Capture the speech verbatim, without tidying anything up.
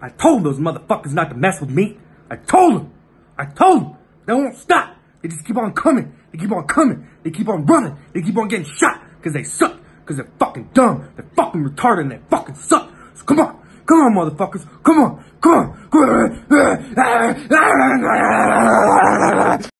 I told those motherfuckers not to mess with me. I told them. I told them. They won't stop. They just keep on coming. They keep on coming. They keep on running. They keep on getting shot because they suck. Because they're fucking dumb. They're fucking retarded and they fucking suck. So come on. Come on, motherfuckers. Come on. Come on. Come on.